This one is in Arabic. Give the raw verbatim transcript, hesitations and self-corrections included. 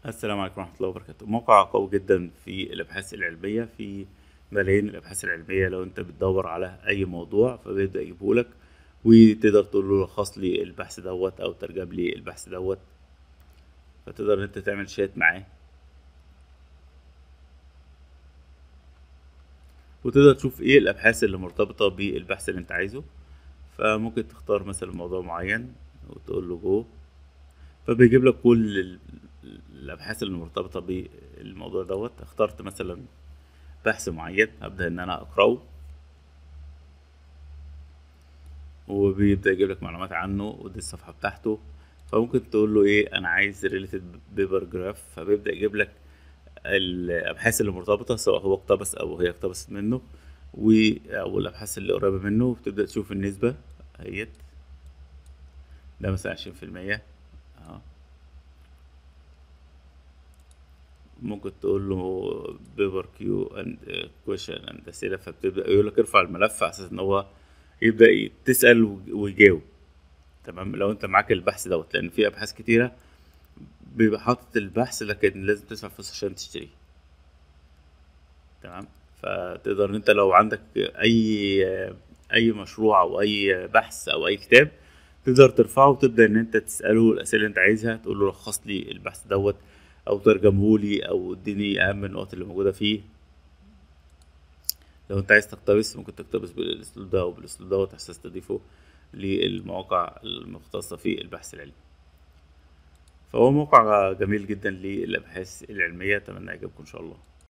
السلام عليكم ورحمة الله وبركاته. موقع قوي جدا في الأبحاث العلمية، في ملايين الأبحاث العلمية. لو أنت بتدور على أي موضوع فبيبدأ يجيبهولك، وتقدر تقول له لخص لي البحث دوت أو ترجم لي البحث دوت. فتقدر إن أنت تعمل شات معاه، وتقدر تشوف إيه الأبحاث اللي مرتبطة بالبحث اللي أنت عايزه. فممكن تختار مثلا موضوع معين وتقول له جو، فبيجيب لك كل ال- الأبحاث اللي مرتبطة بالموضوع دوت. اخترت مثلا بحث معين هبدأ إن أنا أقرأه، وبيبدأ يجيب لك معلومات عنه، ودي الصفحة بتاعته. فممكن تقول له ايه، انا عايز related paper graph، فبيبدأ يجيب لك الابحاث اللي مرتبطة، سواء هو اقتبس او هي اقتبست منه، و او الابحاث اللي قريبة منه. وبتبدأ تشوف النسبة اهيت، ده مثلا عشرين في المية. اهو ممكن تقول له بيبر كيو اند كويشن اند اسئلة، فبتبدأ يقول لك ارفع الملف على اساس ان هو يبدأ تسأل ويجاوب. تمام، لو انت معاك البحث دوت، لان في ابحاث كتيرة بيبقى حاطط البحث لكن لازم تدفع فلوس عشان تشتريه. تمام، فتقدر ان انت لو عندك اي اي مشروع او اي بحث او اي كتاب، تقدر ترفعه وتبدا ان انت تساله الاسئله اللي انت عايزها. تقول له لخص لي البحث دوت، او ترجمه لي، او اديني اهم النقط اللي موجوده فيه. لو انت عايز تقتبس ممكن تقتبس بالاسلوب ده او بالاسلوب دوت، على اساس تضيفه للمواقع المختصه في البحث العلمي. فهو موقع جميل جدا للابحاث العلميه، اتمنى يعجبكم ان شاء الله.